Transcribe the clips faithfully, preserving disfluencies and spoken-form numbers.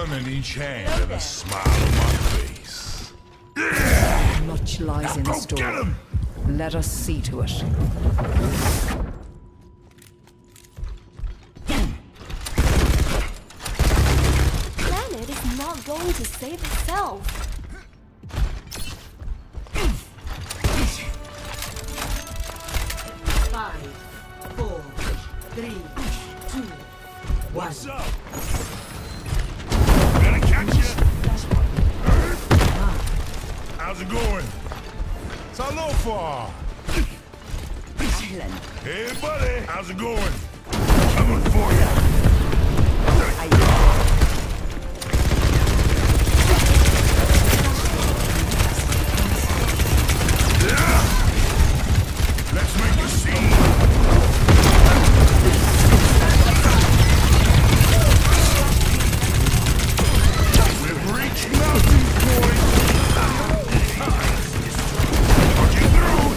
gun in each hand and a smile on my face. Much lies in store. Let us see to it. Planet is not going to save itself. Five, four, three, two, one. What's up? Gonna catch you. How's it going? It's a low far. Hey, buddy. How's it going? Coming for you. Let's make a scene. We've reached melting point. Pushing through.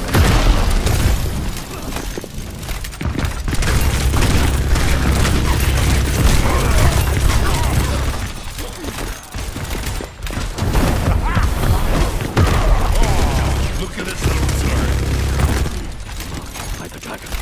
Look at this little turn. Like a tiger.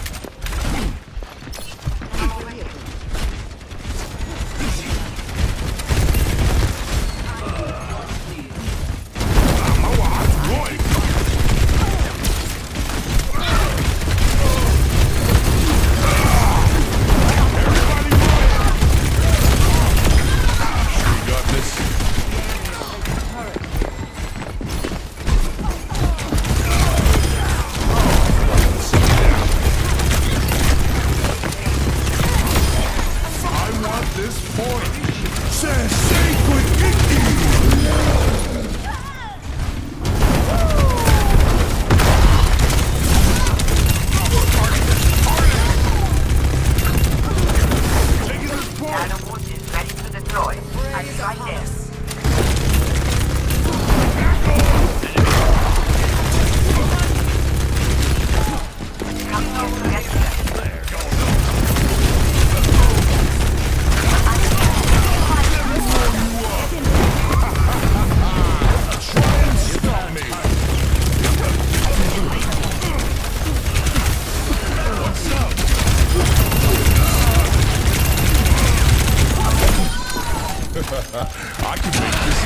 I can make this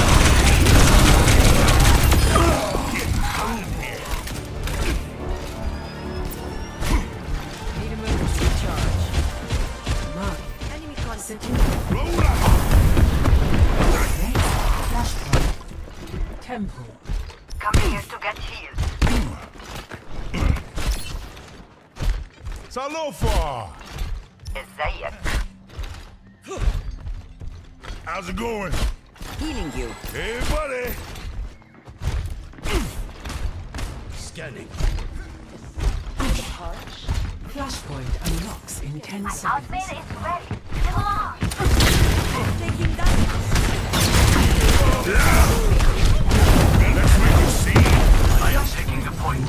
Need emergency charge. Mark. Enemy contact. roll out. Flashpoint. Temple. Coming here to get healed. Salofa! ازيك؟ How's it going? Healing you. Hey, buddy! Scanning. Flashpoint unlocks in ten My seconds. outfit is ready. Come on! Taking that. Let's make a scene. I am taking the point.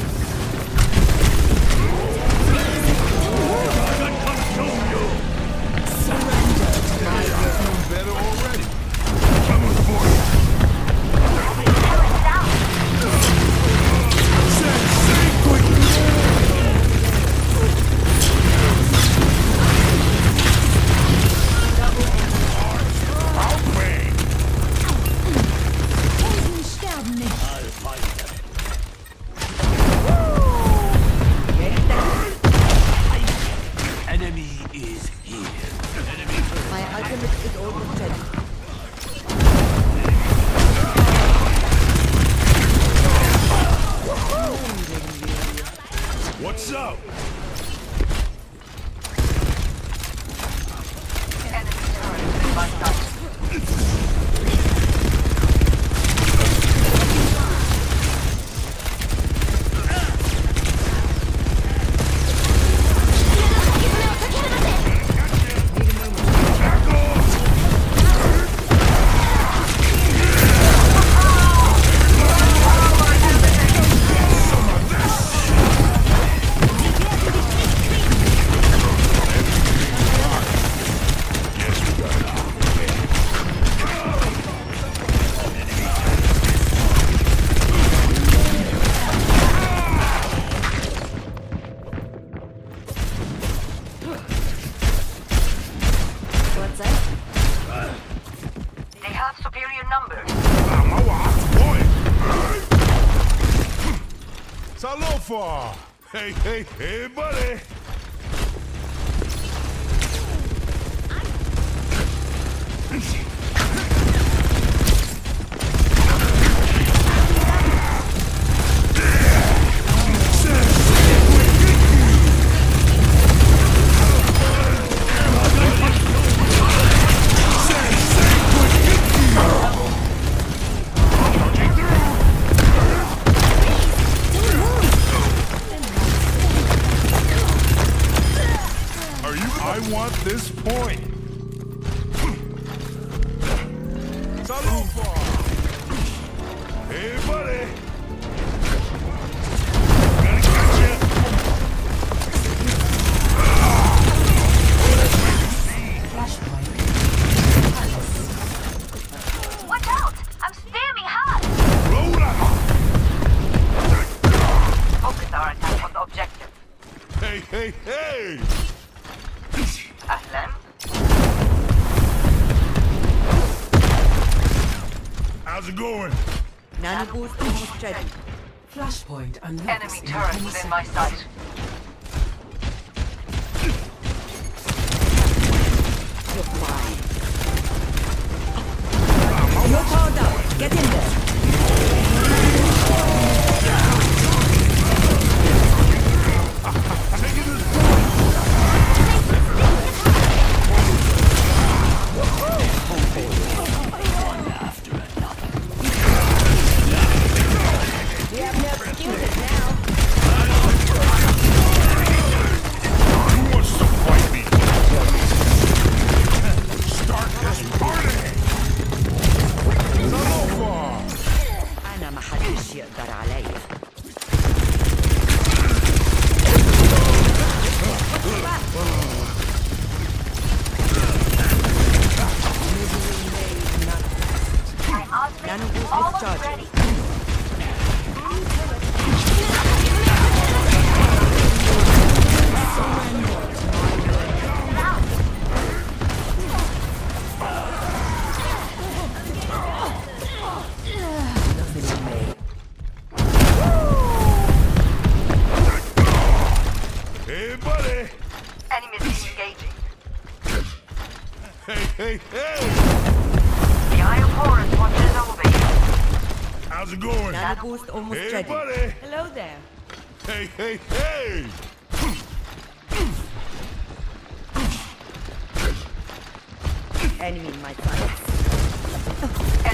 Better already. Coming for you. Sensei, quick! Outbreak! Helden sterben nicht. I'll find them. Enemy is here. Enemy My ultimate is almost ready. What's up? Enemy turret bust up. far. Hey, hey, hey, buddy. I want this point. Salufa. Hey, buddy. Gotta catch ya. Watch out! I'm staring hard! Roll out. Focus our attack on the objective. Hey, hey, hey. Ahlan. How's it going? Nano boost almost ready. Flashpoint unlocks Enemy in turret ten within my seconds. sight. You're fine. You're powered up. Get in there. Taking this point. We have no excuses now. Who wants to fight me? Start this party. Salufa. أنا ما حدش يقدر عليا. Nano boost Almost discharged. ready. Hey, buddy. Enemies engaging. Hey, hey, hey. The Eye of Horus watches over you. How's it going? Nano boost almost Hey, ready. buddy. Hello there. Hey, hey, hey. Enemy in my sights.